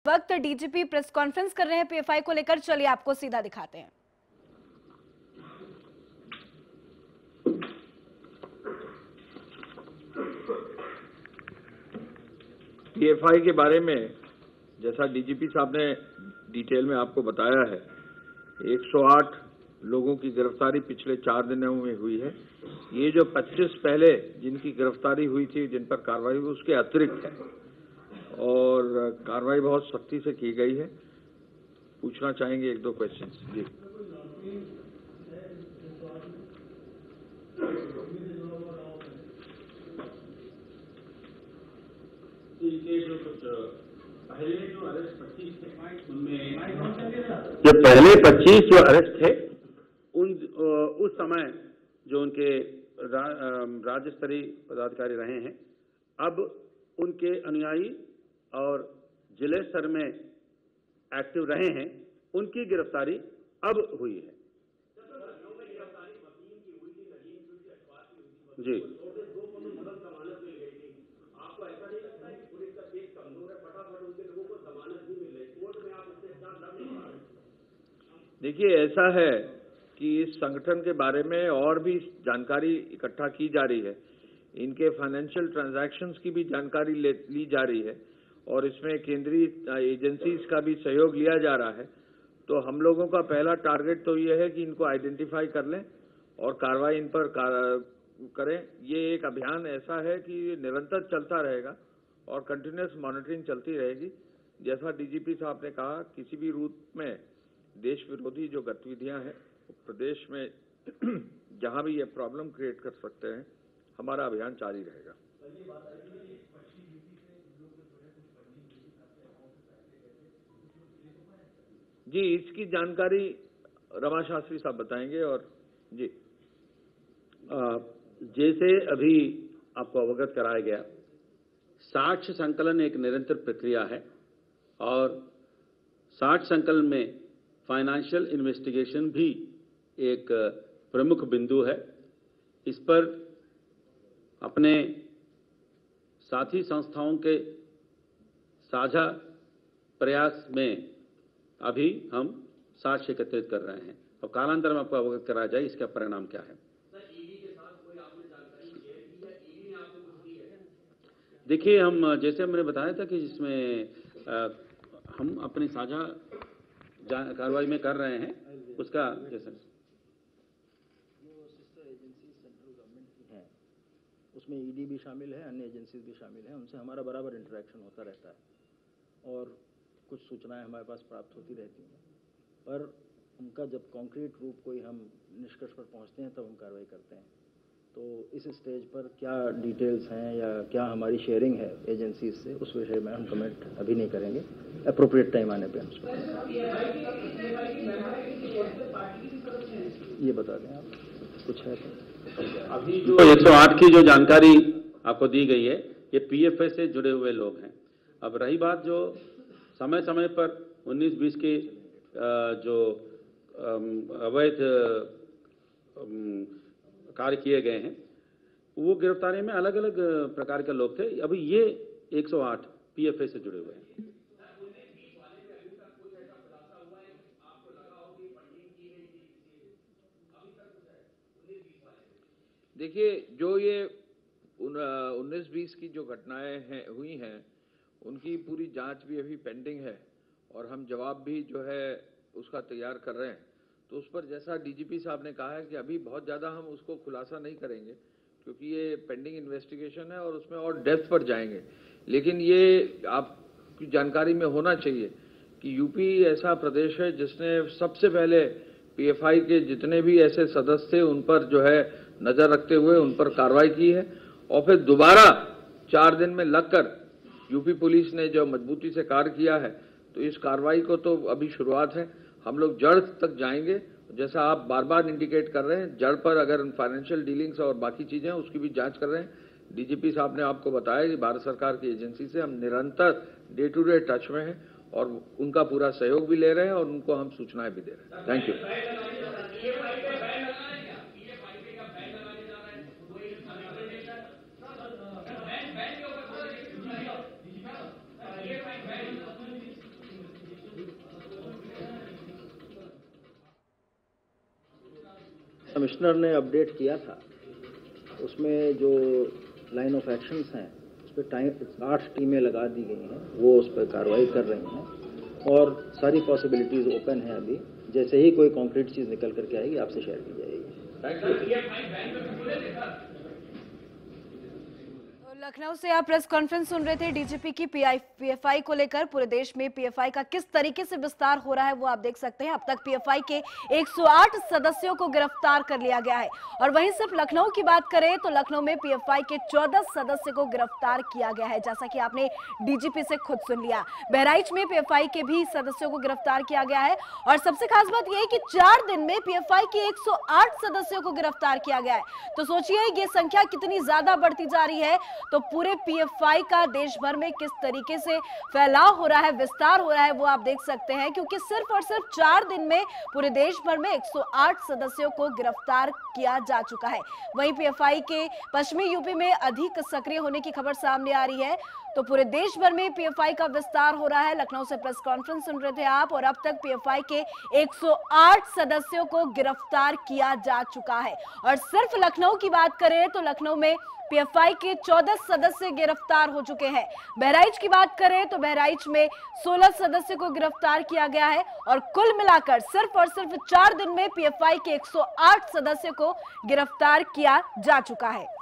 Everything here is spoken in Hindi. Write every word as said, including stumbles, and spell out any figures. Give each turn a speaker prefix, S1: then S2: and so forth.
S1: वक्त डीजीपी प्रेस कॉन्फ्रेंस कर रहे हैं पीएफआई को लेकर, चलिए आपको सीधा दिखाते हैं।
S2: पीएफआई के बारे में जैसा डीजीपी साहब ने डिटेल में आपको बताया है, एक सौ आठ लोगों की गिरफ्तारी पिछले चार दिनों में हुई है। ये जो पच्चीस पहले जिनकी गिरफ्तारी हुई थी, जिन पर कार्रवाई हुई, उसके अतिरिक्त है और कार्रवाई बहुत सख्ती से की गई है। पूछना चाहेंगे एक दो क्वेश्चन? जी,
S3: ये पहले पच्चीस जो अरेस्ट थे, उन उस समय जो उनके रा, राज्य स्तरीय पदाधिकारी रहे हैं, अब उनके अनुयायी और जिले स्तर में एक्टिव रहे हैं, उनकी गिरफ्तारी अब हुई है। जी,
S2: देखिए, ऐसा है कि इस संगठन के बारे में और भी जानकारी इकट्ठा की जा रही है। इनके फाइनेंशियल ट्रांजैक्शंस की भी जानकारी ली जा रही है और इसमें केंद्रीय एजेंसीज का भी सहयोग लिया जा रहा है। तो हम लोगों का पहला टारगेट तो ये है कि इनको आइडेंटिफाई कर लें और कार्रवाई इन पर करें। ये एक अभियान ऐसा है कि निरंतर चलता रहेगा और कंटिन्यूअस मॉनिटरिंग चलती रहेगी। जैसा डीजीपी साहब ने कहा, किसी भी रूप में देश विरोधी जो गतिविधियां हैं प्रदेश में जहां भी ये प्रॉब्लम क्रिएट कर सकते हैं, हमारा अभियान जारी रहेगा। जी, इसकी जानकारी रमा शास्त्री साहब बताएंगे। और जी,
S3: आ, जैसे अभी आपको अवगत कराया गया, साक्ष्य संकलन एक निरंतर प्रक्रिया है और साक्ष्य संकलन में फाइनेंशियल इन्वेस्टिगेशन भी एक प्रमुख बिंदु है। इस पर अपने साथी संस्थाओं के साझा प्रयास में अभी हम साक्ष्य एकत्रित कर रहे हैं और कालांतर में आपको अवगत कराया जाए इसका परिणाम क्या है। देखिए, हम जैसे हमने बताया था कि जिसमें आ, हम अपनी साझा कार्रवाई में कर रहे हैं, उसका जैसे
S4: उसमें ईडी भी शामिल है, अन्य एजेंसीज भी शामिल हैं, उनसे हमारा बराबर इंटरेक्शन होता रहता है और कुछ सूचनाएं हमारे पास प्राप्त होती रहती हैं, पर उनका जब कॉन्क्रीट रूप कोई हम निष्कर्ष पर पहुंचते हैं तब हम कार्रवाई करते हैं। तो इस स्टेज पर क्या डिटेल्स हैं या क्या हमारी शेयरिंग है एजेंसीज से, उस विषय में हम कमेंट अभी नहीं करेंगे। अप्रोप्रिएट टाइम आने पर हम उसको ये बता दें। आप कुछ है तो
S3: अभी जो एक सौ आठ की जो जानकारी आपको दी गई है, ये पीएफआई से जुड़े हुए लोग हैं। अब रही बात जो समय समय पर उन्नीस बीस के जो अवैध कार्य किए गए हैं, वो गिरफ्तारी में अलग अलग प्रकार के लोग थे। अभी ये एक सौ आठ पीएफआई से जुड़े हुए हैं।
S2: देखिए, जो ये उन्नीस बीस की जो घटनाएं हैं हुई हैं, उनकी पूरी जांच भी अभी पेंडिंग है और हम जवाब भी जो है उसका तैयार कर रहे हैं। तो उस पर जैसा डीजीपी साहब ने कहा है कि अभी बहुत ज़्यादा हम उसको खुलासा नहीं करेंगे क्योंकि ये पेंडिंग इन्वेस्टिगेशन है और उसमें और डेप्थ पर जाएंगे। लेकिन ये आपकी जानकारी में होना चाहिए कि यूपी ऐसा प्रदेश है जिसने सबसे पहले पीएफआई के जितने भी ऐसे सदस्य थे उन पर जो है नजर रखते हुए उन पर कार्रवाई की है और फिर दोबारा चार दिन में लगकर यूपी पुलिस ने जो मजबूती से कार्य किया है। तो इस कार्रवाई को तो अभी शुरुआत है, हम लोग जड़ तक जाएंगे। जैसा आप बार बार इंडिकेट कर रहे हैं, जड़ पर अगर फाइनेंशियल डीलिंग्स और बाकी चीजें हैं उसकी भी जांच कर रहे हैं। डीजीपी साहब ने आपको बताया कि भारत सरकार की एजेंसी से हम निरंतर डे टू डे टच में हैं और उनका पूरा सहयोग भी ले रहे हैं और उनको हम सूचनाएं भी दे रहे हैं। Thank you.
S4: कमिश्नर ने अपडेट किया था, उसमें जो लाइन ऑफ एक्शंस हैं उस पर टाइम आठ टीमें लगा दी गई हैं, वो उस पर कार्रवाई कर रही हैं और सारी पॉसिबिलिटीज ओपन हैं अभी। जैसे ही कोई कॉन्क्रीट चीज़ निकल करके आएगी आपसे शेयर की जाएगी।
S1: लखनऊ से आप प्रेस कॉन्फ्रेंस सुन रहे थे डीजीपी की पीआई पीएफआई को लेकर। पूरे देश में पीएफआई का किस तरीके से विस्तार हो रहा है वो आप देख सकते हैं। अब तक पीएफआई के एक सौ आठ सदस्यों को गिरफ्तार कर लिया गया है और वहीं सिर्फ लखनऊ की बात करें तो लखनऊ में पीएफआई के चौदह सदस्य को गिरफ्तार किया गया है, जैसा कि आपने डीजीपी से खुद सुन लिया। बहराइच में पीएफआई के भी सदस्यों को गिरफ्तार किया गया है और सबसे खास बात यह है कि चार दिन में पीएफआई के एक सौ आठ सदस्यों को गिरफ्तार किया गया है। तो सोचिए ये संख्या कितनी ज्यादा बढ़ती जा रही है। तो पूरे पीएफआई का देश भर में किस तरीके से फैलाव हो रहा है, विस्तार हो रहा है, वो आप देख सकते हैं, क्योंकि सिर्फ और सिर्फ चार दिन में पूरे देश भर में एक सौ आठ सदस्यों को गिरफ्तार किया जा चुका है। वहीं पीएफआई के पश्चिमी यूपी में अधिक सक्रिय होने की खबर सामने आ रही है। तो पूरे देश भर में पीएफआई का विस्तार हो रहा है। लखनऊ से प्रेस कॉन्फ्रेंस सुन रहे थे आप और अब तक पीएफआई के एक सौ आठ सदस्यों को गिरफ्तार किया जा चुका है। और सिर्फ लखनऊ की बात करें तो लखनऊ में पीएफआई के चौदह सदस्य गिरफ्तार हो चुके हैं। बहराइच की बात करें तो बहराइच में सोलह सदस्यों को गिरफ्तार किया गया है और कुल मिलाकर सिर्फ और सिर्फ चार दिन में पीएफआई के एक सौ आठ सदस्यों को गिरफ्तार किया जा चुका है।